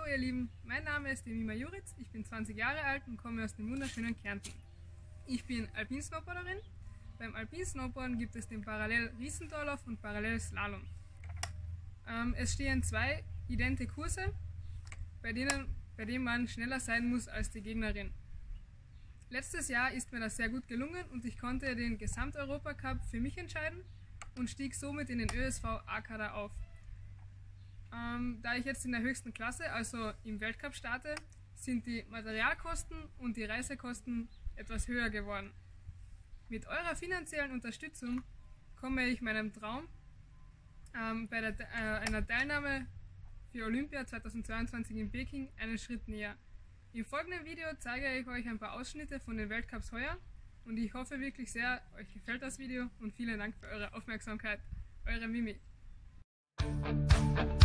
ihr Lieben, mein Name ist Emima Juritz, ich bin 20 Jahre alt und komme aus dem wunderschönen Kärnten. Ich bin Alpinsnowboarderin. Beim Alpinsnowboarden gibt es den Parallel-Riesendorlauf und Parallel-Slalom. Es stehen zwei idente Kurse, bei denen man schneller sein muss als die Gegnerin. Letztes Jahr ist mir das sehr gut gelungen und ich konnte den Gesamteuropacup für mich entscheiden und stieg somit in den ÖSV A-Kader auf. Da ich jetzt in der höchsten Klasse, also im Weltcup starte, sind die Materialkosten und die Reisekosten etwas höher geworden. Mit eurer finanziellen Unterstützung komme ich meinem Traum bei einer Teilnahme für Olympia 2022 in Peking einen Schritt näher. Im folgenden Video zeige ich euch ein paar Ausschnitte von den Weltcups heuer und ich hoffe wirklich sehr, euch gefällt das Video und vielen Dank für eure Aufmerksamkeit. Eure Mimi.